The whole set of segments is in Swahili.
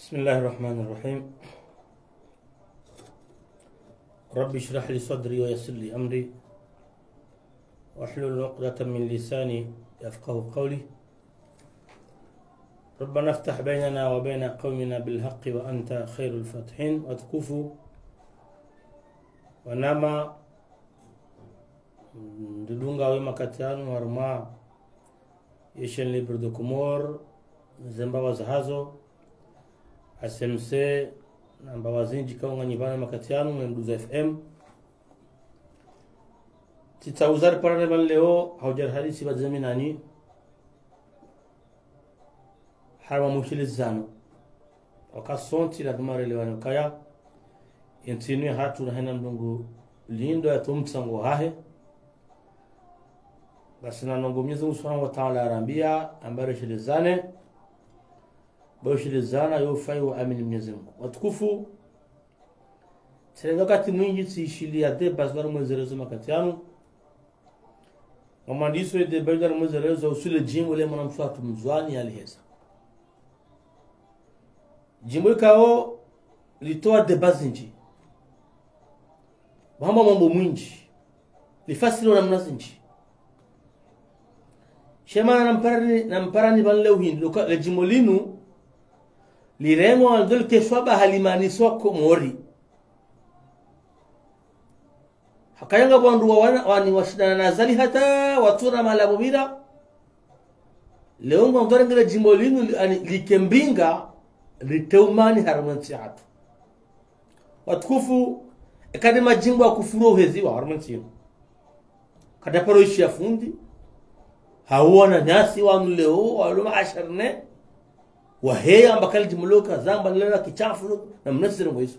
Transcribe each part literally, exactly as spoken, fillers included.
بسم الله الرحمن الرحيم. رب اشرح لي صدري ويسر لي أمري واحلل عقدة من لساني يفقه قولي. ربنا افتح بيننا وبين قومنا بالحق وأنت خير الفاتحين. واتكفوا ونما ndudunga wema katianu warma yeshen libre de Comore zemba wazahazo asemse namba wazinji kaunga nyivana makatianu mduza F M titauzari parane ban leo haujar hadisi bazemi nani harma mushilizano wakasonti la dumare lewani kaya intinui hatu na hena mdungu lindo ya tumtsango hahe basi na nongo Mwenyezi Mungu Subhanahu wa Ta'ala arambia ambare shilizane bao shilizana yofai wa amini Mwenyezi Mungu watukufu tena wakati mwingi tishilia de baswara mwezerezo makatiano mamandiso de baswara mwezerezo usule jimbo le mwanamfuatu mzwani aliheza jimbo kao litoa de bazinji bamba mambo mwingi lifasilo na mnazinji shema namparani namparani banleu hin le jimolinu liremo aldol keshwaba halimani soko mori hakayanga bwandu wana wani washidana nazali hata watura malabubira leo ngondore ngale jimolinu likembinga liteumani haramanti hatu watukufu ekade majimbo akufuro uheziwa haramanti kada paro ishi ya fundi hawana nasi wanu leo waluma asharne waheya mbakali jimuluka zamba lela kichafu na mnasiri mwesu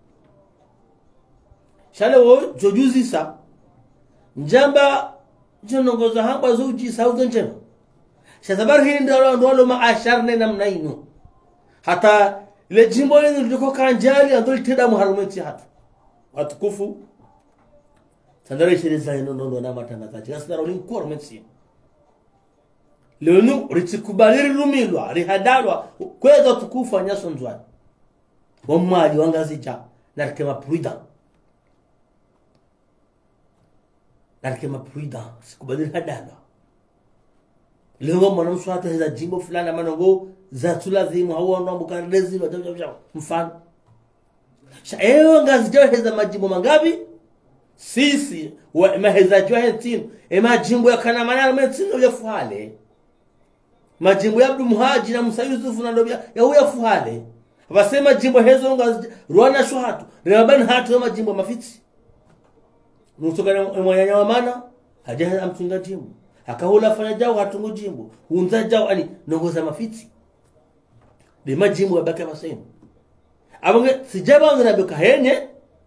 shale wo jojuzi sa njamba jonongoza hamba zuji sauzo njema shazabar hii ndalo ndalo maasharne na mnainu hata ile jimbo lenu liko kanjali andol teda muharumeti hatu watukufu tandare shiriza ino ndo na matangaza jasna rolin kormensi lenu ritikubaliri rumilwa rihadalwa kweza tukufa nyaso nzwani wamwaji wangazija narikema pruida narikema pruida sikubaliri hadalwa leo mwana mswata heza jimbo fulani manongo za tulazimu hawa ndo mbukandezi wa mfano shaewa ngazija heza majimbo mangabi sisi wa maheza jwa hentino ema jimbo ya kana manana metino ya fuhale majimbo ya Abdu Muhaji na Musa Yusufu na ndobya ya huya fuhale wasema jimbo hezo nga ruana shuhatu rebani hatu majimbo mafiti nutoka na mwanyanya wa mana hajaha amtunga jimbo akahula fanya jao hatungu jimbo unza jao ani nongoza mafiti de majimbo ya baka basema abonge sijaba ngana henye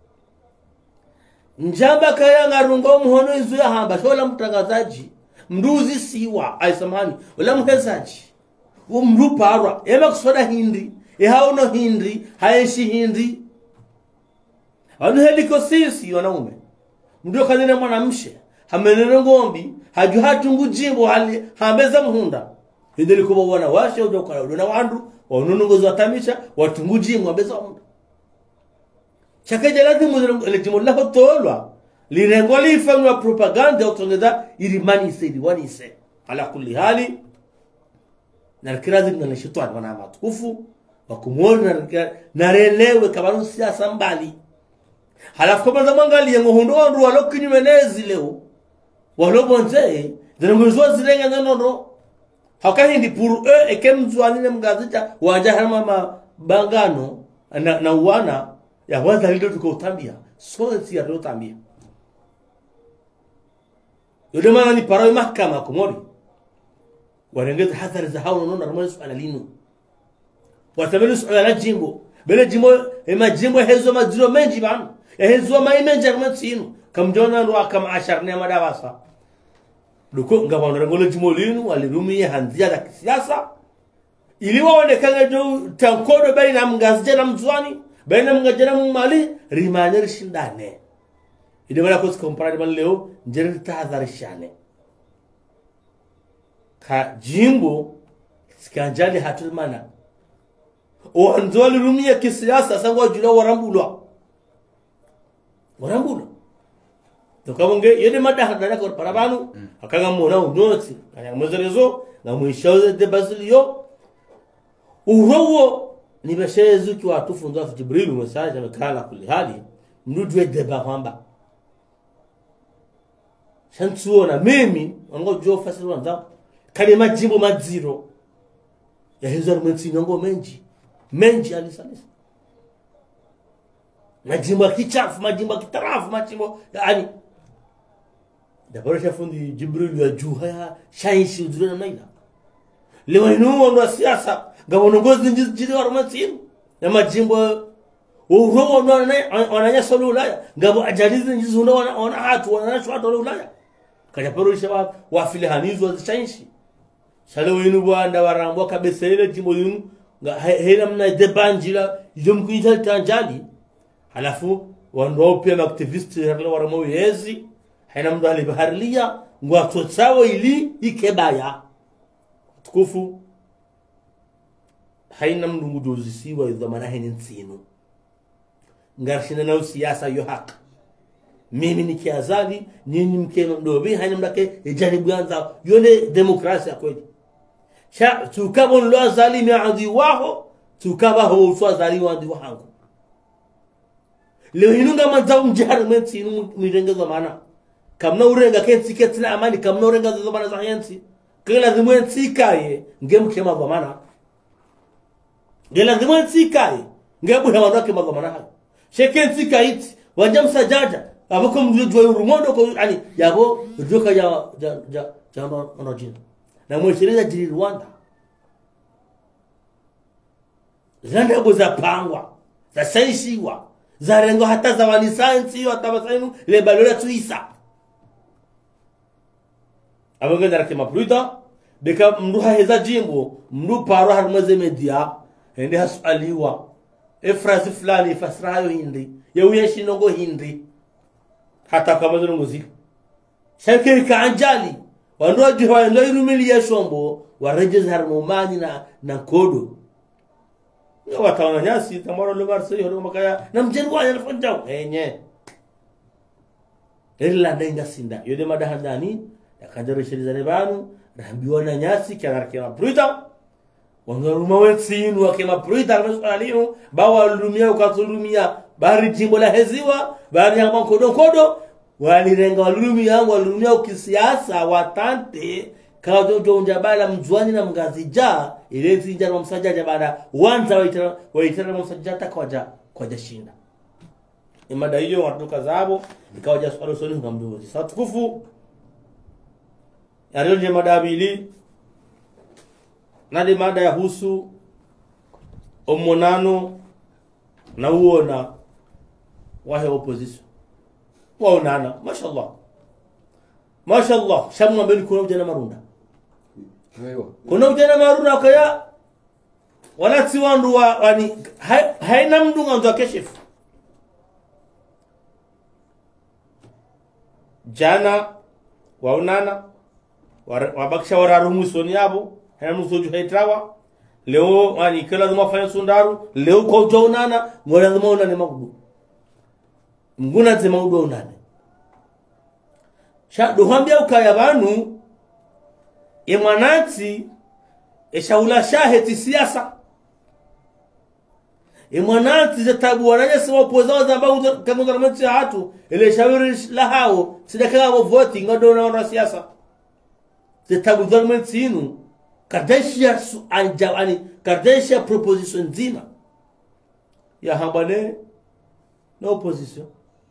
njamba kaya ngarungo muhono izu ya hamba shola mtangazaji mduzi siwa aisamani wala mhezaji umruparwa ema kusoda hindi ehauno hindi haeshi hindi anu heliko sisi wanaume mndio kanene mwanamshe hamenene ngombi haju hatungu jimbo hali hambeza muhunda hindeliko bwana washe udokala udona wandu wanunungozo watamisha watungu jimbo hambeza muhunda chakaje lazima ile jimbo la tolwa lirengo lifanywa propaganda utongeza ilimani isedi wani ise ala kulli hali na kirazi na shetani wana matukufu wakumwona na relewe kabano siasa mbali halafu kama zamangali ngohondo ndo walokinyi menezi leo walobonze zinongozwa zirenga nono hakahindi puru e ekemzwani ne mgazita wanja harama bangano na, na uwana ya waza lido tukotambia so si ya tambia yule maana ni paroi mahakama Comore warengeza hadhari za hao nono ramani swala linu watabeni swala jimbo bele jimbo ema jimbo hezo maziro menji bana hezo maimenja ramani kamjona ndo kama asharne madawasa duko ngabano rengolo jimbo linu walirumie hanzia za kisiasa ili waonekane jo tankodo baina mngazije na mzwani baina mngazije na mali rimaneri shindane ide wala ko comparer ban leo njere tahadhari shane ka jimbo sikanjali hatul mana wanzwali rumia kisiasa sangwa jula warambulwa warambulwa tukamonge yede madaha dana ko parabanu akanga mona unyotsi kaya mwezerezo na mwishoze de basilio urowo ni beshezu ki watufunza fu Jibril message amekala kuli hali mnudwe deba kwamba shantuona mimi ngo jo fasiri wanza kale majimbo maziro ya hizo mwenzi ngo menji menji alisalisa majimbo kichafu majimbo kitarafu majimbo yani dabora shafundi Jibril ya juha shaishi udurena maila leo ino ndo siasa ngabonongozi njiji wa romansi na majimbo uroho ndo wananya solo Ulaya ngabo ajalizi njiji ndo wana hatu wana shwatu wa Ulaya kaja perulisha wa wafile hanizo zishaishi shalo ino bwanda warambo kabisa ile jimbo yinu hela mna debanjila yom kuita tanjali halafu wando pia na activist hela waramo yezi hena mndo alibaharia ngwa totsawo ili ikebaya tukufu haina mndu mudozi siwa yudhamana hini nsinu ngarshina na siasa yo haq mimi nikiazali nyinyi mkeno ndobi haina mdake ijaribu yanza yone demokrasia kweli sha tukabon lo azali adi waho tukaba ho uswa azali wadi wahangu leo hinunga mazao mjari mwensi inu mirenga zamana kamna urenga kensi ketina amani kamna urenga zamana za yensi kila zimwensi kaye ngemkema zamana gela zimwensi kaye ngebu hewa nake mazamana hayo shekensi kaiti wajamsa jaja abako mjua urumondo ko yani yabo joka ya ja ja jamba onojina na mweshireza jiri Rwanda zanda goza pangwa za saishiwa za rengo hata za wanisansi hata wasainu le balora tuisa abonge ndarake mapruita beka mruha heza jimbo mru paro harmaze media ende hasaliwa efrazi fulani fasrayo hindi yeweshi nongo hindi hata kama zongo zika shake kaanjali wandoji hawa ndio irumili ya shombo warejeza harmomani na na kodo ya wataona nyasi tamaro lugar sio horo makaya na mjengo ya fonjao enye illa ndenga sinda yode madahandani yakajaro shirizane banu rambiwa na nyasi kanarke na pruita wangaruma wetsinu wakema pruita almesalinu bawa lumia ukatulumia bari jimbo la heziwa bari ya kodo kodo walirenga walumi yangu walumia ukisiasa watante kawo jonja bala mzwani na mgazija ile zinja na msajaja baada wanza waitara waitara msajata kwaja kwaja shinda imada hiyo watuka zabo ikawaja swalo soni ngamdozi sasa tukufu ya leo mada bili nadi mada ya husu omonano na uona wahe opposition waonana mashallah mashallah shamu mbele kuna ujana marunda Aiwa. kuna ujana marunda kaya wala si wandu wa wani haina mdunga ndo keshifu jana waonana wabakisha wararumu soni yabo haina msoju haitawa leo wani kila duma fanya sundaru leo kwa ujaonana ngora duma unane makudu mguna te makudu unane sha duhambia ukaya banu imwanati eshaula shaheti siasa imwanati zetabu wanaje sawa poza za ambao kama government hatu ile shauri la hao sidaka wa voting ngado na siasa zetabu government inu kadesha anjawani kadesha proposition nzima ya hambane na opposition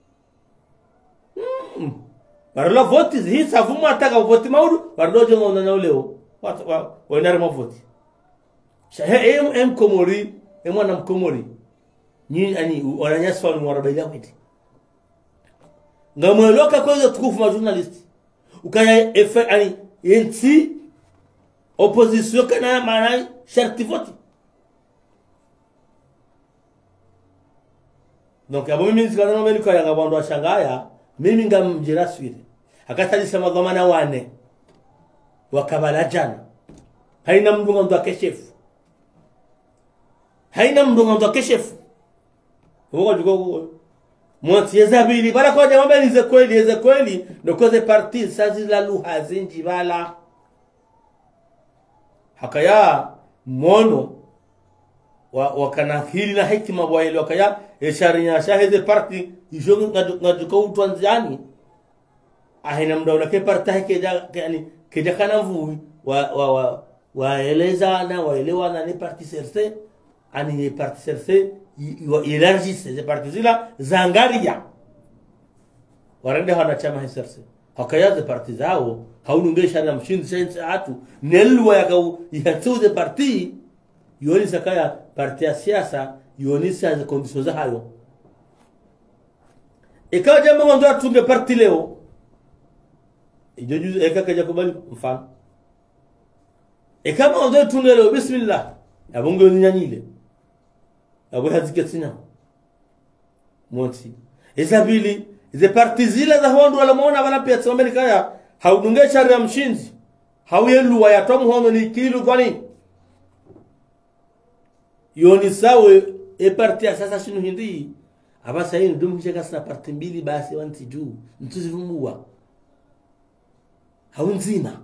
mm. Barla vote hii safumu ataka vote maudu bardojo ngona na leo watu wa wenare ma vote shahe em em komori emwana mkomori ni ani wananyaswa ni warabaila kwete ngamweloka kwa tukufu ma journalist ukaya efe ani enti opposition kana maana sharti vote donc abo mimi zikana no meliko ya ngabando ashangaya mimi ngamjira swire akatali sema dhamana wane wakabala jana haina mdunga ndo akeshefu haina mndongo ndo keshefu huko juko mwati yezabili bala kwa jambo ni ze kweli ze kweli ndo koze parti sazi la luha zinji bala hakaya mono wa wakana hili na hekima bwa ile wakaya esharinya shahide parti ijongo ngaduko utwanzani ahina mdaula ke parti keja yani keja kana vu wa wa wa waelezana waelewana ni parti serse ani parti serse ilargise ze parti zila zangaria warende hana chama serse hakaya ze parti zao haunungesha na mshindi sense atu nelwa yakau yatu ze parti yoni sakaya parti ya siasa yoni sa za conditions za hayo ikawa jambo ndo atunge parti leo ijoju ekakaja kubali mfano e kama ndo tunge leo bismillah abongo nyanyile abo haziketsina moti ezabili ze parti zile za hondo wala muona bana pia Amerika ya haudunge shari ya mshinzi hauyelu ya tom hono ni kilu kwani yoni sawe e parti sasa shinu hindi abasa yini dumje kasna parti mbili basi wanti juu ntuzivumua haunzima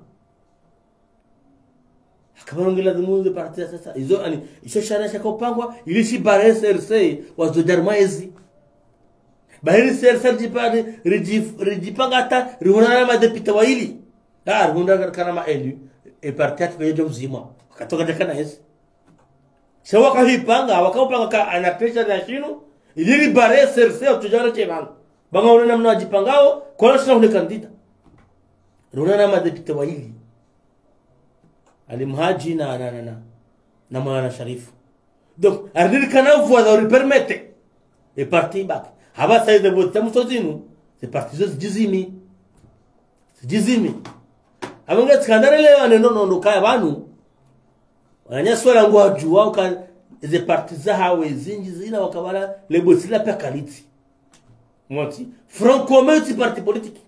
akabarongela dumuze parti sasa izo ani ishashana shakopangwa ilishi barese rse wazodarmaezi bahiri sersa jipani rijif rijipangata rihunana madepita waili ah rihunana kana ma elu e parti atko yejo mzima akatoka dakana esi shawaka hipanga wakapanga ka ana pressure na shinu iliri barese rse utujana chemang banga unana mna jipangao kwa shina ule kandida rihunana madepita waili alimhaji na na na na mwana sharifu donc ardir kana voix de permettre et parti back haba sai de vote mutozinu c'est parti zo jizimi jizimi abanga skandale leo neno no kaya banu wanya swala ngo ajua uka ze parti za hawe zinji zina wakabala le bosila pa kaliti moti franco meti parti politique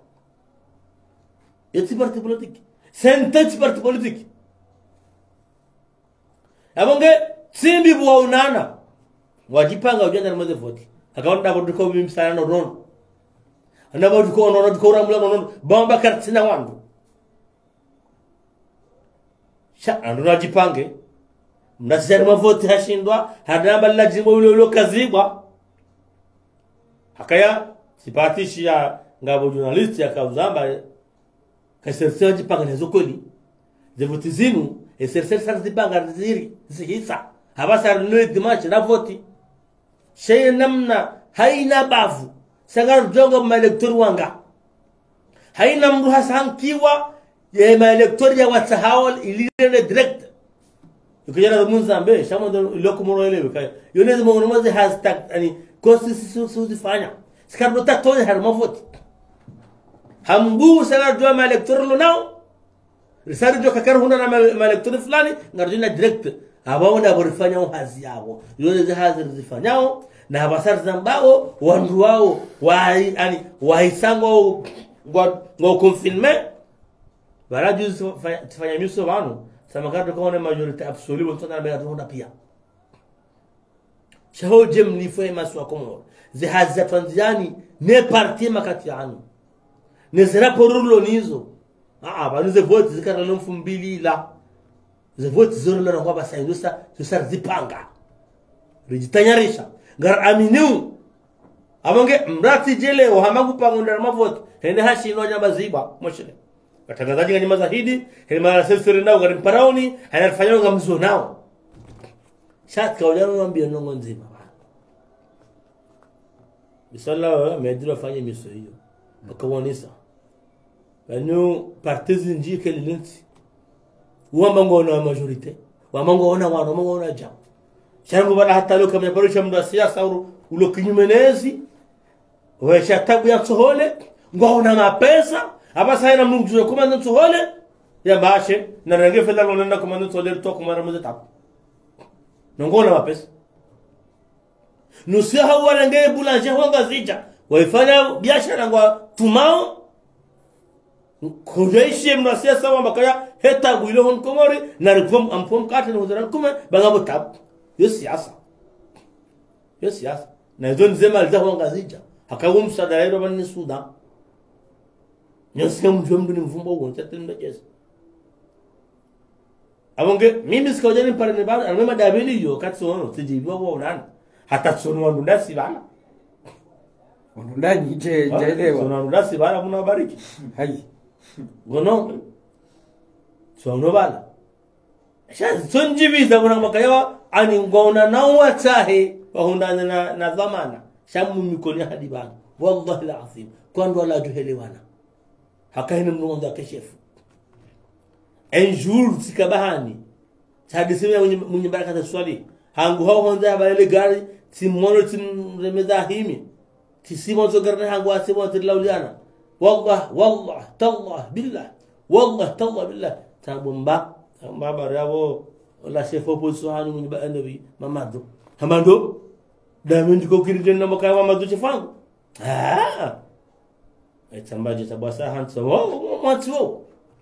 eti parti politique sentence parti politique abonge simbi bwa unana wajipanga ujana na mode vote akaonda boduko bimsana no non anda boduko no no ko ramula no non bomba kartina wandu sha ando wajipange mnasema ma vote hashindwa hadamba la jimbo ulo kazibwa hakaya sipatishi ya ngabo journalist ya kauzamba kaserse wajipanga nezo kweli ze vote zinu e serse sarzi banga ziri zihisa habasa no dimanche na vote shay namna haina bavu sagar jongo ma elector wanga haina mru hasan kiwa ye ma elector ya watahawal ilire direct ukijana munzambe shamondo lokumoro elewe kaya yonezi mo nomaze hashtag ani constitution suzifanya skarbo tatone har ma vote hambu sagar jo ma elector lo now risari jo kakar huna na ma elector fulani ngarjuna direct abawona borifanya hazi yao yonezi hazi zifanyao na habasar zambao wandu wao wai ani waisango ngo confirmer baraju tufanya miso wanu samakato kwa majority absolue mtana bela tunda pia shaho jemni foi maswa komo ze hazza tanzani ne parti makati anu ne zera porulo nizo ah ba nize vote zikara no mfumbili la ze vote zoro na kwa basa indusa tusar zipanga rijitanyarisha gar aminu amonge mrati jele wa hamagu pangunda ma vote hende hashi no nyamba ziba moshile watangazaji ngani mazahidi hende mara sesere nao gar paraoni hanafanya ngamzo nao shat ka wajano ngambia nongo nzima bisalla medilo fanye miso hiyo bakawonisa banyo partis nji kelinti wa mango na majorite wa mango na wa mango na jam shangu bala hata leo kama yabarusha mndu siasa ulo kinyumenezi wewe shatabu ya tsohole ngwaona mapesa abasa haina mungu kuma ndo tsohole ya bashe na range fedha lona kuma ndo tsohole to kuma ramuze tap ngona mapesa nusia hawa range bulanje honga zija waifanya biashara ngwa tumao kujeshi mndu siasa wa makaya heta guilo hon komori na ripom ampom kate no zara kuma bangabo tap yo siasa yo siasa na hizo nzema alizaho ngazija hakawo msada leo bani Sudan nyosike mjwe mdu ni mvumbo ugo ntatenda jesa abonge mimi sikojani pale ne bana almema dabili yo katso ono tijibiwa wo nana hata tsono wandu ndasi bana wandu ndani je jaelewa tsono wandu ndasi bana muna bariki hai gono tsono bana sha sonjibiza kuna makayawa ani ngona na watahe wahundana na na dhamana shamu mikoni hadi bana wallahi alazim kwando wala juhelewana hakaina mnonda keshefu un jour sikabahani sadisema mwenye baraka za swali hangu hao honza bale gari timono timremeza himi tisimo zogarna hangu asimo tilauliana wallah wallah tallah billah wallah tallah billah tabumba baba rabo wala chef opposition hanu mwenye ba nabi mamado hamando damendi ko kiriden na makay mamado chefangu ah etambaje tabasa hanso wo matwo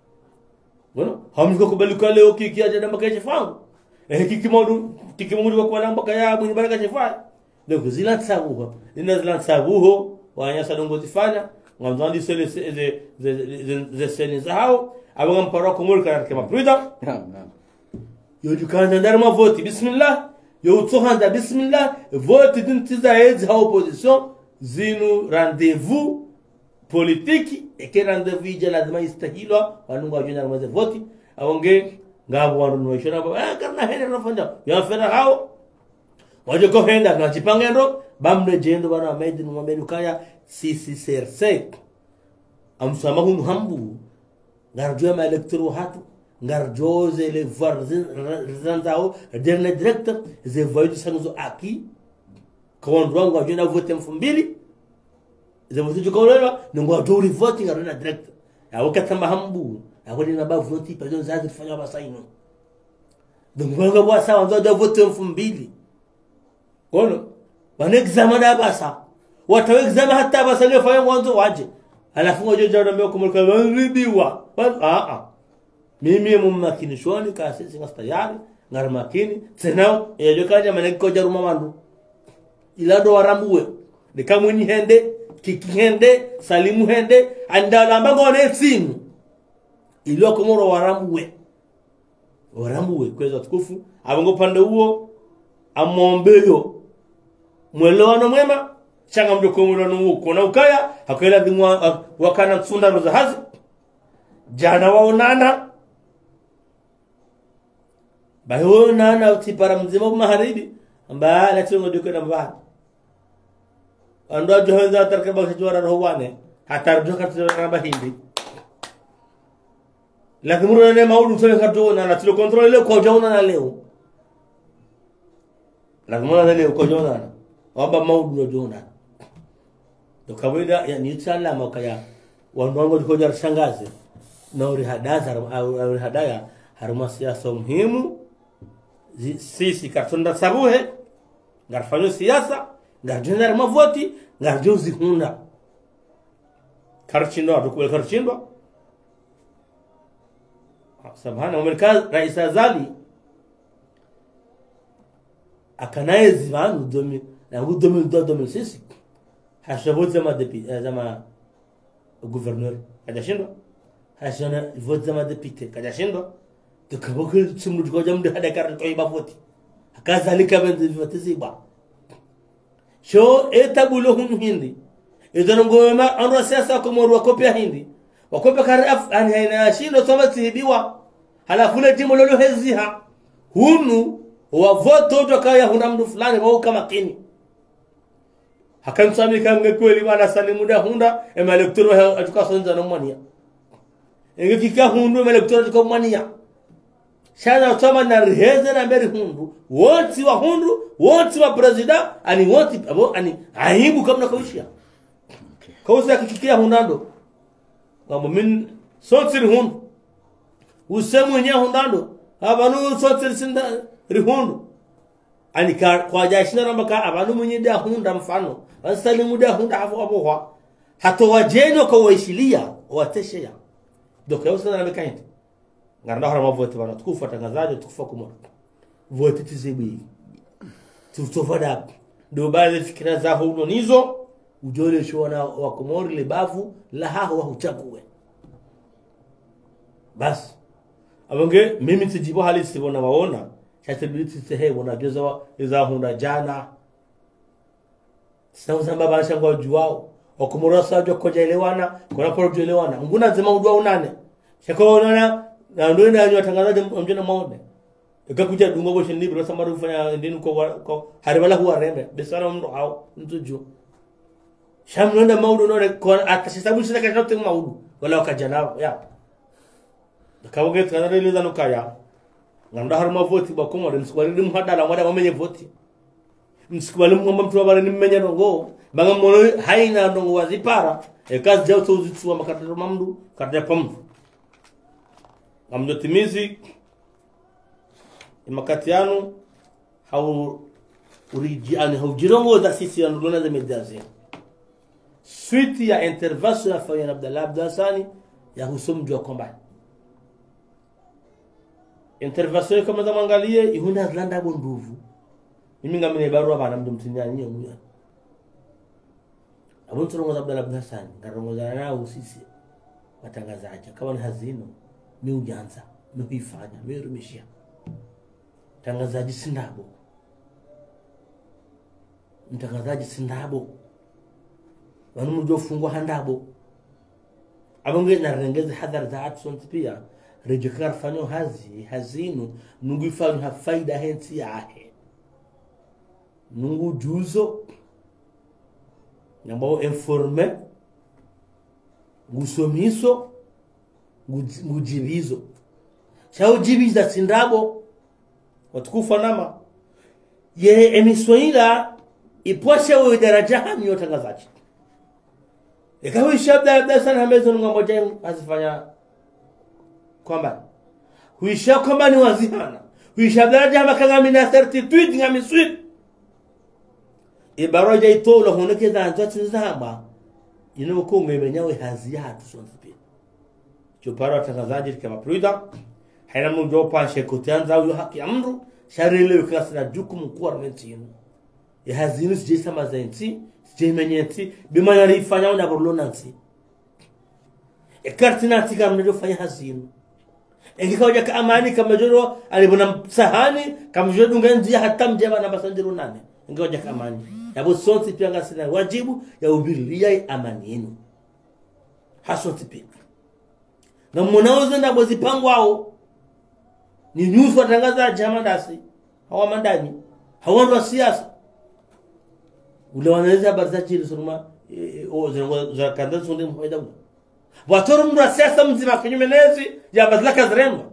bueno hamko kubalika leo kiki aje na makaje fangu eh kiki modu kiki modu kwa namba kaya mwenye baraka chefai donc zila tsabuho ina zila tsabuho wanya sadongo zifanya ngamzandi sele ze ze ze sele zao abanga mparo kumul kana kama prida naam naam yo dukana ndar ma vote bismillah yo tsohanda bismillah vote dintiza hez ha opposition zinu rendez-vous politique eke rendez-vous ije lazima istahilwa wanungu wajuna mweze voti awonge ngabo wanu shona ba karna henda nafanya ya fera hao waje ko henda na chipangendo bamne jendo bana maidi no mabelu kaya sisi serse amsama hunu hambu ngarjo ma electro hatu ngarjo ze le voir zanzao dernier directeur ze voyou sanzo aki kwa ndwangu wajuna vote mfumbili ze vote ko ningwa dori voting arena director ya wakati hambu akodi na ba vote pa zo zazi fanya basaino donc wanga bwa sawa ndo da vote mfumbili kono wana examina basa wata examina hata basa leo fanya mwanzo waje alafu ngoja jana mbeo kumulika ribiwa ah ah mimi mummakini shoni ka sisi ngastayari ngar makini tena yejo kaja maneko jaruma mandu ilado warambuwe de kamuni hende kiki hende salimu hende andalamba ngone simu ilo komoro warambuwe warambuwe kweza tukufu abongo pande huo amombeyo mwelewano mwema changa mjoko mwelewano huo kona ukaya hakaila dhimwa wakana tsunda roza hazi jana waonana bayo nana utipara mzima maharibi amba la tsongo doko na mbaa ando johenza tarkaba khajwara rowane hatar joka tsona bahindi lakini muro ne maudu tsone khato na tilo controle ko jawna na leo lakini muro leo ko jawna waba maudu no jona to kawaida yani tsala makaya wanwango ko jar shangaze na uri hadaza au hadaya haruma siasa muhimu sisi katunda sabuhe ngarfanyo siasa ngarjenda mavoti ngarjozi hunda karchindo atukwe karchindo sabhana umelka rais azali akanaezi vangu domi na domi domi sisi hashabote ma depi zama gouverneur kadashindo hashana vote zama deputy kadashindo tukaboko tsumru tukoja mdu hada karto toiba voti akazalika bende vote ziba sho etabulo hunu hindi idano ngoma anro siasa komoro wakopia hindi wakopia kare af ani haina shindo soma sihibiwa halafu le timu lolo heziha hunu wa vote utokaya huna mdu fulani wao kama kini hakamsami kanga kweli wana salimuda hunda ema electro atukasonza no mwania enge kika hundu ema electro tukomwania shana utama na riheze na mberi hundu wote wa hundu wote wa president ani wote abo ani aibu kama nakawishia okay kauza kikikia hundando ngamo min sotir hundu usemu nya hundando abanu sotir sinda rihundu ani ka kwa jashina namba ka abanu munyi da hunda mfano wasalimu da hunda hapo hapo kwa hato wajeno kwa waishilia wateshea doka yosa na mekainti nganda harama vote bana tukufa tangazaje tukufa kumora vote tizibi tutofada ndo baadhi fikira za huno nizo ujole shona wa Komori lebavu la haho wa uchague bas abonge mimi tijibo hali sibona waona chatibiti sehe wana geza za hunda jana sasa baba shangwa juwao wa Komoro sajo koja elewana kuna poro elewana nguna zima udwa unane shako unaona na ndio ndio watangazaji mjana maone ikakuja dungo bo shindi bro samaru fanya ndinu ko ko haribala huwa rembe besara mndo hao ntuju shamnonda maudu no ko akasisabu sita ka shote maudu wala wakajana ya kawoge tsanare leza no kaya nganda harma voti ba Komoro msikwali dim hadala mwada mamenye voti msikwali mwamba mtu wabale nimmenya ngo banga mono haina ndongo wazipara ekazi jao tuzitsuwa makatero mamdu katya pamdu amdo timizi imakatiano hau uriji ani hau jirongo da sisi andulona za mediazi suite ya intervention ya Fayyan Abdallah Abdasani ya husumjwa komba intervention kama za mangalie ihunda zlanda bonduvu mimi ngamine barua bana mdu mtinyani nyo abuntu rongo za Abdallah Abdasani ngarongo za nao sisi watangazaji kama ni hazino mi ujanza mi huifanya mi rumishia tangazaji sindabo mtangazaji sindabo wanu mjo fungwa handabo abonge na rengeze hadhar za atson pia rejekar fanyo hazi hazinu nungu ifanyo ha faida hensi yahe nungu juzo nyambao informe ngusomiso ngujibizo chao jibiza sindabo watukufa nama ye emiswaila ipwashe wa daraja hami yotangazaji ikawa shabda Abdasani hamezo ngamoja azifanya kwamba huisha kwamba ni wazihana huisha daraja makanga mina certitude ngami sweet ibaraja itola honeke zanzo tsinzamba ino ko ngemenyawe haziyatu sonzipi chopara watangazaji kama pruda haina mjopa shekotanza huyo haki amru sharele ukasina jukumu kwa rentino ya hazinu sijesa mazenti sijemenyeti bima yarifanya na borlonansi e kartina tika mnjo fanya hazinu engikaoja ka amani kama joro alibona sahani kama joro nganzi hata mjeba na basanjiro nane engikaoja ka amani yabo sonti pia ngasina wajibu ya ubiria amani yenu hasoti pia na mwanauza na bozipangwao ni news watangaza jamandasi hawa mandani hawa ndo siasa ule wanaweza barzaji lisoma o zengo za kanda sonde mhoida watoro ndo siasa mzima kinyumenezi ya bazlaka zremba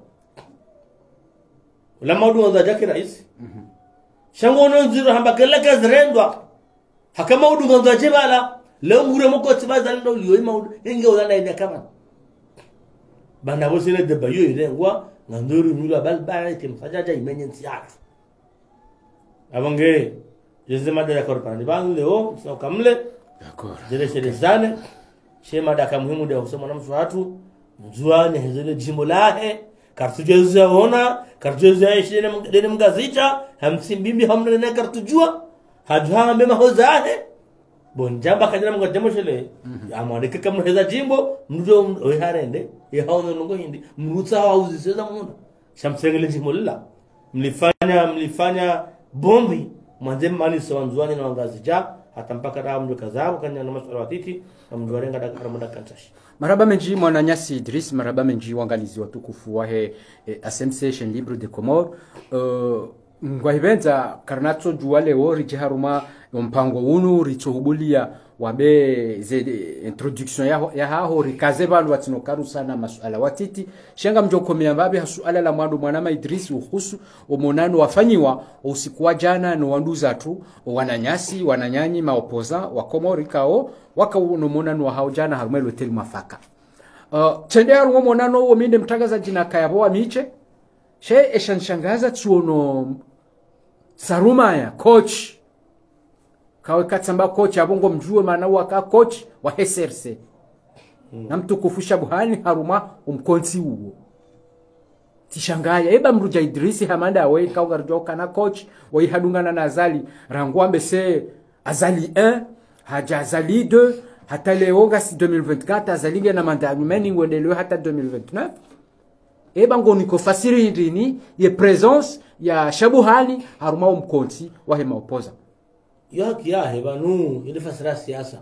ula maudu wa jake rais shango no nziro hamba keleka zrendwa hakama udu ndo jebala leo ngure moko tibaza ndo liyo maudu inge ulanda ina kama banda bosine de bayo irengwa nganduru nyula balba kimfajaja imenyensi yatu abonge jezema de d'accord par diban leo so kamle d'accord jere shere zane shema daka muhimu de kusema na mtu watu mzuane hezele jimbo lahe kartujeza ona kartujeza ishine mdene mgazita hamsimbimbi hamna na kartujua hadha mema hozahe bonjamba kajana mgademo shele amareke kama heza jimbo mdo oharende ya hawo nongo hindi mrutsa hauziseza munda shamsengele jimbo lila mlifanya mlifanya bombi mwanze mali sawanzwani na wangazija hata mpaka dawa mjo kazao kanya na masuala watiti na mjwarenga dakara muda kantashi maraba menji mwana Nyasi Idris maraba menji wangalizi watukufu wahe eh, Association Libre de Comores uh, ngwahibenza karnatso juwale wo rijiharuma mpango unu richohubulia wabe ze introduction ya ya haho rikaze balu watino karusana masuala watiti shenga mjokomea mbabe hasuala la mwandu mwanama Idris uhusu omonano wafanyiwa usiku wa jana no wanduza tu wananyasi wananyanyi maopoza wa Komori kao wakauno monano wa hao jana harumelo hotel mafaka uh, tendea rungo monano wo minde mtagaza jina kayabo wa miche she eshanshangaza tuono Sarumaya coach kawe katsamba coach abongo mjue maana waka coach wa S R C hmm. na mtukufu Shabuhani Haruma umkonsi huo tishangaya eba mruja Idrisi Hamanda awe kaugarjo kana coach wa ihadungana na Azali rangwambe se Azali un haja Azali deux hata leo gasi deux mille vingt-quatre Azali ngena manda meni ngwendeleo hata deux mille vingt-neuf eba ngoni ko fasiri ndini ye presence ya Shabuhani haruma umkonti wa hema opoza yo haki ya heba nu ile fasira siasa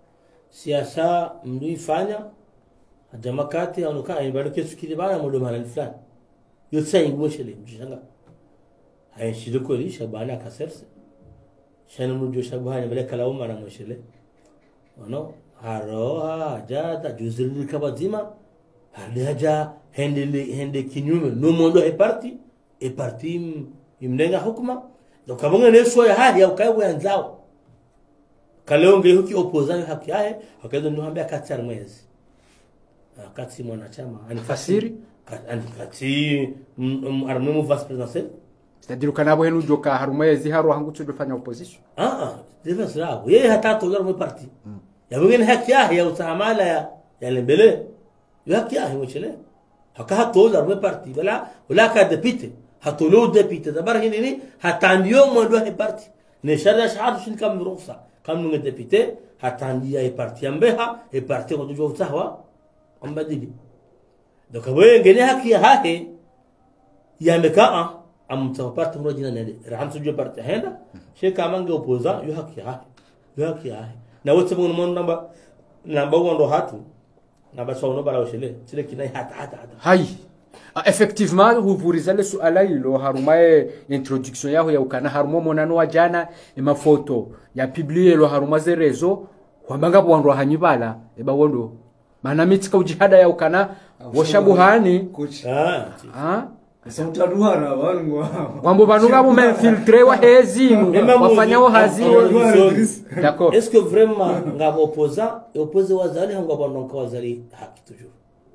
siasa mlifanya jamakati au nuka ibado kesu kilibana mudo malali fulani yote ingweshele mjanga hayashide ko ri Shabana akaserse shana mujo Shabana bale kala umara mweshele ono haro haja ta juzuri kabazima haja hende hende kinyume no mondo e parti e parti imlenga hukuma ndo kabonga neso ya hadi au kaiwe nzao kalonge huki opozani haki yae akaenda niambia katsar mwezi kati mwanachama anifasiri kati armemu vice presidentiel c'est-à-dire kanabo henu joka harumezi haro hangu tudofanya opposition ah ah defense rao yeye hata tolar mu parti ya bugin haki yae ya utamala ya ya lembele haki yae mwchele haka hatolar mu parti wala wala ka deputy hatolo deputy dabar hini hatandio mwandu wa parti ne shada shahadu shin kam rukhsa kam nge deputy hatandia e parti ambeha e parti ko jo utawa ambadili doka wengine haki ya hahe yamekaa amta parti mrojina nende rahamsu jo parti henda she kama nge opoza yo haki ya hahe yo haki ya hahe na wote mun mon namba namba wondo hatu na basa ono bara oshele tile kinai hata hata hata hai effectivement huvurizale suala hilo harumaye introduction yao ya ukana harumo monano wa jana ema foto ya publier lo haruma ze rezo kwambanga bwandro hanyibala eba wondo mana mitika ujihada ya ukana washabuhani ah ah Samtaruhara wangu wambo banuga bu filtre wa hezimu wafanya wa hazimu d'accord est-ce que vraiment ngabo opposant et opposé wazali hanga bandonka wazali haki toujours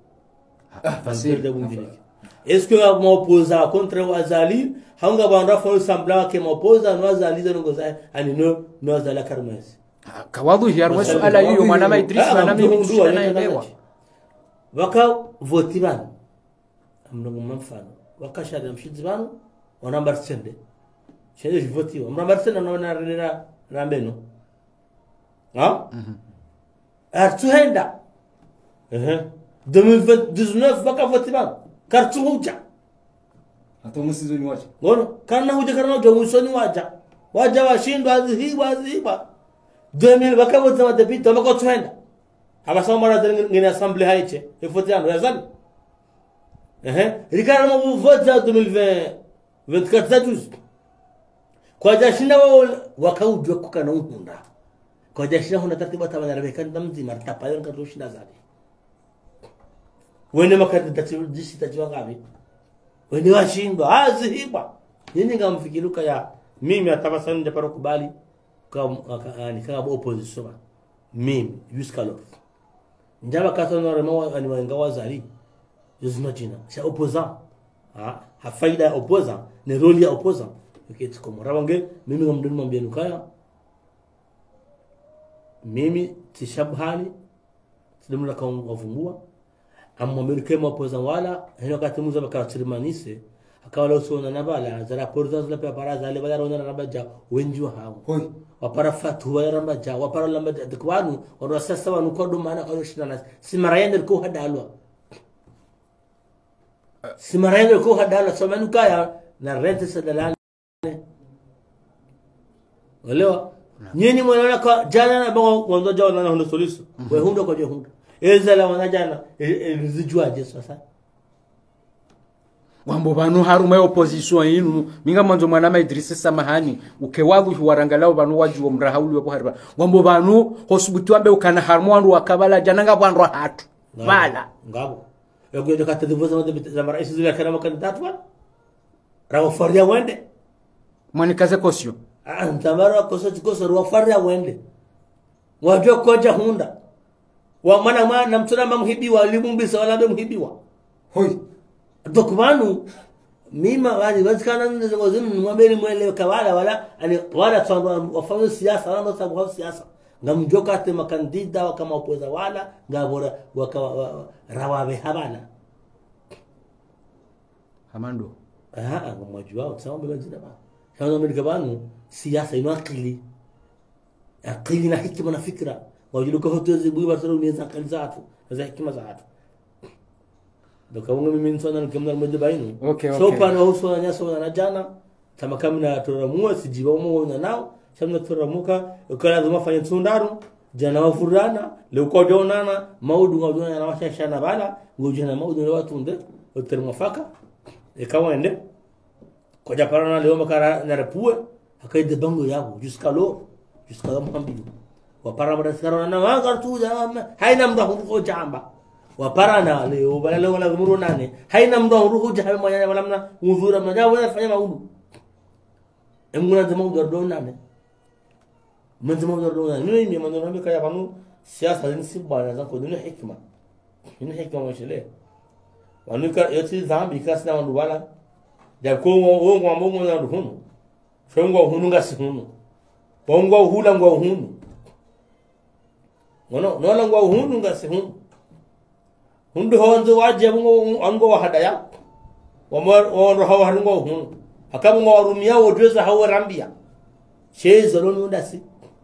facile de bundili est-ce que ngabo opposant contre wazali hanga bandra fa semblant que m'opposant wazali de ngoza ani no no wazala karmez kawadhu hiar wa suala hiyo mwana ma Idris mwana mimi tushana naelewa waka votiban amnungu mfano wakashada mshizibano wanamba sende shende voti wanamba sende na wana rera rambeno ha artuhenda eh deux mille dix-neuf waka votiban kartu huja hata musizoni wacha ngono kana huja kana huja musoni waja waja washindwa hiwa hiwa deux mille waka votiban depuis tomako tuhenda abasoma mara ngine assembly haiche ifotiano yazani eh rikana mo vote za deux mille vingt-quatre za juzi kwa jashinda wao wakaujwa kukana ukunda kwa jashinda huna taratibu tabana rebeka ndamzi martapa yon ka doshinda zabi wene makati tatibu disi tajiwa ngapi wene washindwa azihiba nini ngamfikiruka ya mimi atabasani nje paro kubali kwa ni kama opposition mimi jusqu'à l'heure njaba katano remo ani wanga wazali yuzima jina sha opposant ha ha faida ya opposant ne role ya opposant uketi komo rawange mimi ngamduni mwambia nukaya mimi tishabhani sidumla kwa wafungua amwambia kema opposant wala hino kati muza bakatirimanise akawala usona nabala zara porza zala pe para zale bala rona rabaja wenjwa hawo hoi wapara fatu wala rabaja wapara lamba dikwanu wala sasa wanu kodo maana kwa shina simarayende ko hadalwa simarayende ko hadalwa somanu kaya na rente sadalane walewa nyinyi mwana kwa jana na bongo mwanzo jana na hundo solution we hundo kwa je hundo ezala wana jana elizijwaje sasa wambo banu haruma ya opposition yinu minga mwanzo mwana ma Idris Samahani ukewadhu huwarangalao banu wajuo mrahauli wepo hariba wambo banu hosubuti wambe ukana harmu wandu wakabala jananga bwandu hatu bala ngabo yogo yoka tadivoza mande za marais zile kana makandidat wa rawo faria wende mwani kaze kosio ah ntamara koso koso rawo faria wende wajo koja hunda wa mana mana mtuna mamhibiwa limumbisa wala mhibiwa hoi dokubanu mima wali wazikana nzo zimu mwambeni mwele kawala wala ani wala tsamba wafanya siasa wala sababu siasa ngamjoka te makandida kama opoza wala ngabora waka rawabe habana Hamando. Ah, ngomajua sawa mbele ba. Kama Amerika banu siasa ina akili. Akili na hikima na fikra. Wajiluka hotezi bui basaro ni za akili zatu, za hikima zatu. Doka wonga mimi nsona nikamna mmoja bainu. Okay, so okay. pa na uso na nyaso na jana kama kamna toramua sijiba umo na nao shamna toramuka ukala zuma fanya tsundaru jana wafurana leo kwa jonana maudu ngodona na washasha na bala ngojana maudu na watu nde utermafaka ikawa ende kwa japarana leo makara na repue akaide bango yabo jusqu'à l'eau jusqu'à la mhambi wapara madaskara na wanga tu jama haina mda huko jamba waparana leo bala leo la muru nane haina mda huko jamba mwanya wala mna udhura mna wala fanya maudu emuna de maudu do nane mna maudu do nane mimi mimi mimi kaya banu siasa ni sibana za ko ni hikma ni hikma mshele wanuka yoti zambi kasina wandu wala ja ko wo ngo mo na hunu fengo hunu ngasi hunu bongo hula ngo hunu ngono no ngo hunu ngasi hunu hundu honzo waje ngo ango hadaya wamor on hawa hango hunu akam ngo rumia wodweza hawa rambia shezo no ndasi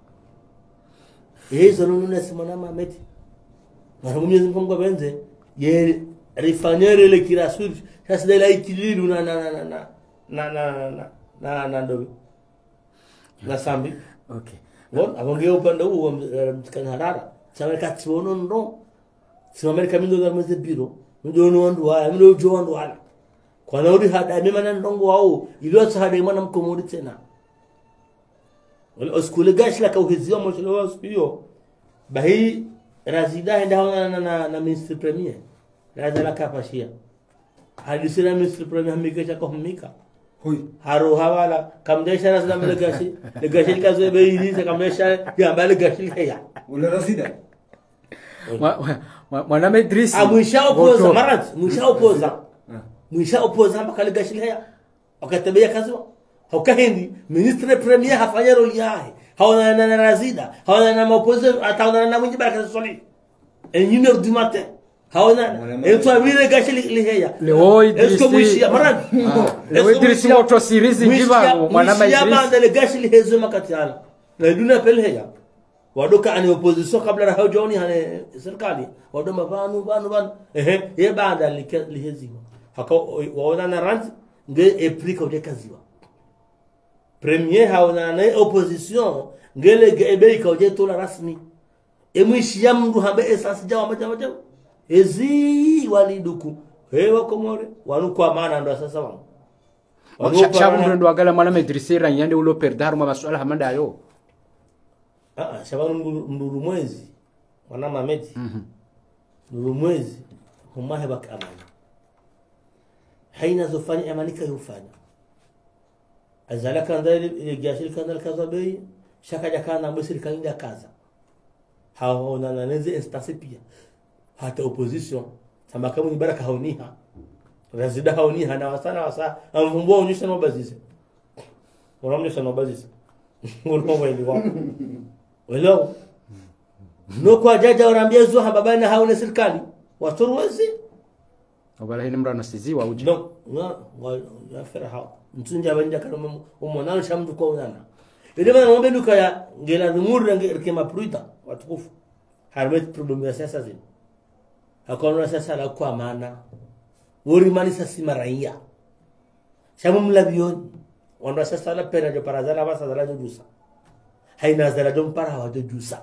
ezo no ndasi mana mameti ngaro mnyezi mkongo benze ye rifanyere le kirasuri sasa dela ikililu na na na na na na na na na ndo na sambi Okay. won abonge upande huo mtikana harara chama kati wono ndo si Amerika mindo za mweze biro ndo ndo ndo haya ndo jo ndo hala kwa naudi hada mema na ndongo wao iliyo hada mwana mkomodi tena wala oskule gashi la kauhizio mshelo wao hiyo bahi razida enda na na na minister premier lazala kapashia hadisina minister premier hamika kwa humika Hoi. haro hawala kamdesha rasla mlegashi legashi kazo beiri se kamdesha ya mlegashi ya Ule rasida. Mwana Idris. amwisha opoza marat mwisha opoza mwisha opoza mpaka legashi ya akatabia kazo haukahendi ministre premier hafanya roli yake haona na razida haona na mapozo ataona na mwingi baraka soli une heure du matin haona eto vile gashi liheya Leo Idris. esko mwishia marat Leo Idris moto series njiba mwana Idris. Mwishia banda legashi lihezo makatiala na duna pelheya wadoka ani opposition kabla hawajoni hane serikali wadoma banu banu banu ehe ye banda liheziwa hako waona na rand nge eplika ujekaziwa premier haona na opposition ngele gebe ikauje tola rasmi emwishia mndu hambe esasi jawa majawa jawa ezi waliduku hewa komore wanukwa maana ndo sasa wangu Shabu ndo agala mwana Idris ranyande ulo perdaru ma masuala hamanda yo. Ah, shababu nduru mwezi wana mameti mhm nduru mwezi humahe bak amani haina zofanya amanika yufanya azalaka ndali gashil kanal kaza bei shaka jakana mbesiri kainda kaza haona na neze instance pia hata opposition kama kama ni baraka hauniha razida hauniha na wasana wasa amvumbo onyesha no bazise unaonyesha no bazise ngono wewe wako welo no kwa jaja wanaambia zo hababani hauna serikali waturuwezi Obala hini mrano siziwa uji. no wa ya feraha mtunja banja kama umonano shamdu kwa unana ile bana ngombe duka ya ngela numuru ngema pruita watukufu harmet problem ya sasa zini hakuna sasa la kwa maana wori mani sasa maraia shamu mlabion wanda sasa la pena jo parazala basa dala jusa haina zala dom para wa jusa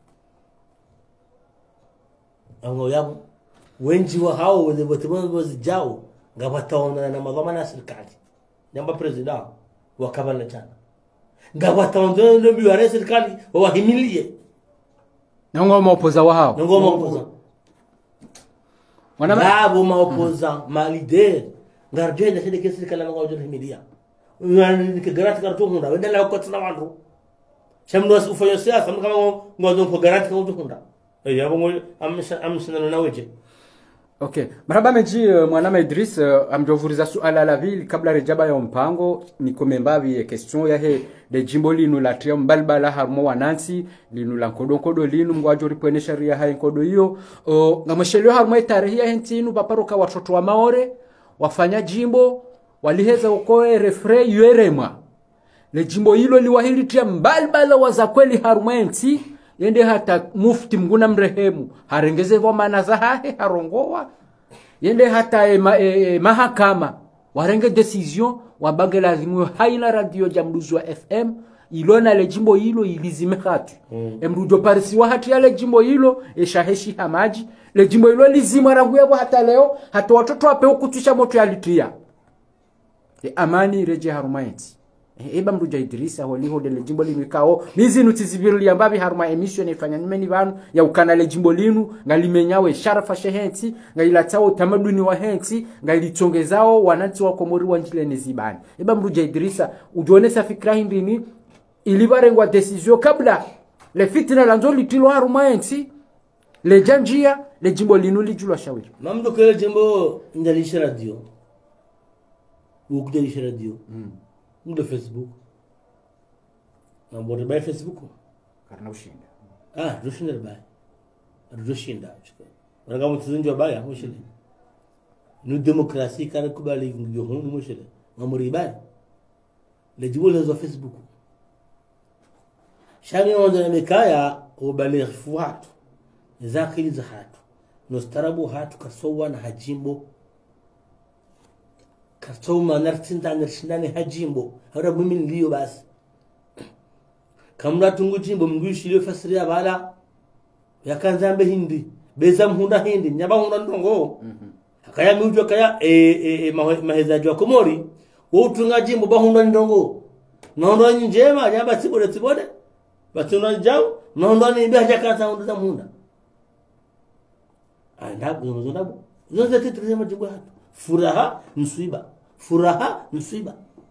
ango yabo wenji wa hao wale botemon bozi jao ngabataona na madhamana serikali nyamba president wakabana chana ngabataona ndio biware serikali wahimilie Nongo maopoza wa hao. nongo maopoza Mwana Bravo maopoza ma leader ngarje na shede kesi kala ngo jor himilia ngani ke garat kartu hunda wenda la ko tsna wandu shamdo as ufayo siasa kama ngo ko garat ko hunda ya bongo am am sinana na weje. Okay. Marhaba meji uh, mwana Idris uh, amjovuriza suala la ville kabla rejaba ya mpango ni komembavi ya question ya he de jimbo linu la trium balbala harmo wanansi linu la nkodo nkodo linu mwajo ripwene sharia hai nkodo hiyo uh, ngamashelo harmo tarehe ya hentinu baparoka watoto wa maore wafanya jimbo waliheza ukoe refre yuerema le jimbo hilo liwahilitia mbalbala waza kweli harumenti yende hata mufti mguna mrehemu harengeze vo maana za hahe harongowa yende hata e, ma, e, e, mahakama warenge decision wabange lazimu haina radio jamduzi wa F M ilona le jimbo hilo ilizime hatu mm. emrujo parisi wa hatu ya le jimbo hilo eshaheshi hamaji le jimbo hilo lizima rangu yabo hata leo hata watoto wape ukutusha moto ya litria e amani reje harumaiti e, eba mruja Idrisa holiho le jimbo linu ikao nizi nutizibirili yambabi haruma emission ifanya nimeni vanu ya ukana le jimbo linu ngalimenyawe sharafa shehenti ngailatao tamaduni wa henti ngailichongezao wananchi wa Komori wanjile nezibani eba mruja Idrisa ujonesa fikra hindini ilibarengwa decision kabla le fitina lanzo litilo haruma henti le janjia le jimbo linu lijulwa shawiri mamdo kele jimbo ndalisha radio ukudalisha radio mm. Ndo Facebook. Na mbona bai Facebook? Karna ushinda. Ah, rushinda bai. Rushinda. Raga mutzinjo bai aho shile. Nu demokrasi kana kubali ngyo hono mushile. Ngamuri bai. Le jibola za Facebook. Shani wanda na mikaya ubali fuatu. Zakili za hatu. Nostarabu hatu kasowa na hajimbo. Kasoma nartinda narshindani hajimbo hara mumin liyo basi kamra tungu jimbo mngushi liyo fasiri abala yakanzambe hindi bezam hunda hindi nyaba hunda ndongo hakaya miujo kaya e e, e mahezaji wa Komori wo utunga jimbo ba hunda ndongo nondo njema nyaba tibode tibode batuna jao nondo ni be hajakata hunda hunda anda ngozo ndabo zote titrizema majimbo hatu furaha msiba furaha msiba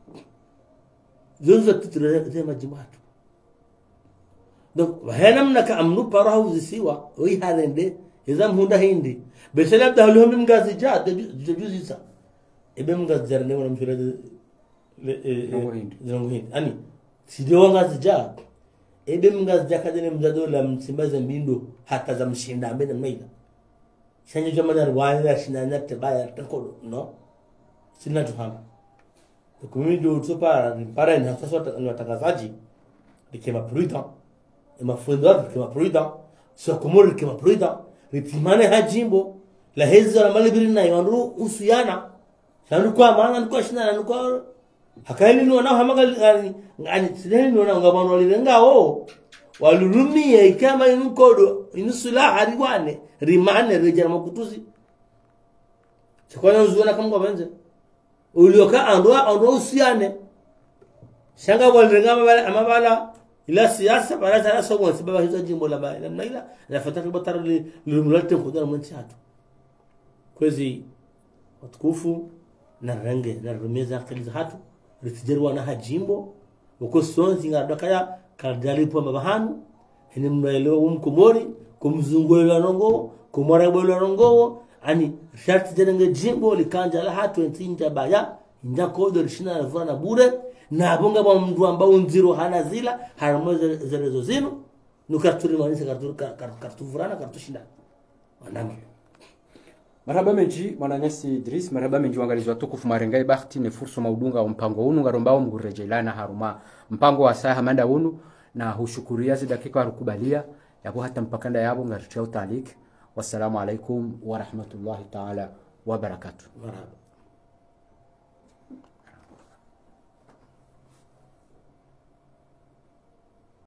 zote titrizema majimbo hatu donc wahena mnaka amnu parahu zisiwa oi harende izam hunda hindi beselab dahluhum mgazi ja juzi sa ebe mgazi jarne wana mshura le zongo hindi ani sidio ngazi ja ebe mgazi ja kadene mzado la msimbaza mbindo hata za mshinda mbena maila shanyo jamana rwanda shinana tebaya tankolo no sina tuhama kumidi utopara para ni hasa ni watangazaji likema prudent ema fundwa likema prudent so Komori likema prudent ritimane hajimbo la hezi la malibiri na yandu usuyana shandu kwa maana ndiko shina ndiko hakaili ni wana hamaga ngani sideni ni wana ngabano walirengao walurumie kama inkodo inusula hariwane rimane rejera makutuzi chakwana uzuona kama kwa benze ulioka andwa andwa usiane shanga walrenga amabala amabala ila siasa bala sana somo sababu hizo jimbo la bala na ila la fataka batara limulate kudana mwanchi hatu kwezi watukufu na range na rumeza kaliza hatu ritijerwa na hajimbo uko sonzi ngadakaya kardalipo mabahanu hene mnaelewa umkomori kumzungulwa nongo kumwarabulwa nongo ani sharti jenenge jimbo likanja la hatu entinja baya inja kodo lishina na na bure na bonga ba mndu ambao nziro hana zila harmoze zerezo zinu nukaturi manisa kartu kartu vurana kartu shinda wanama marhaba menji mwananyasi Idris marhaba menji wangalizwa tukufu marengai bahati ne furso maudunga wa mpango unu ngarombao mgurejelana haruma mpango wa saha manda unu na hushukuria zi dakika warukubalia yako hata mpakanda yabo ngaritia utalik. Wassalamu alaikum wa rahmatullahi ta'ala wa barakatuh.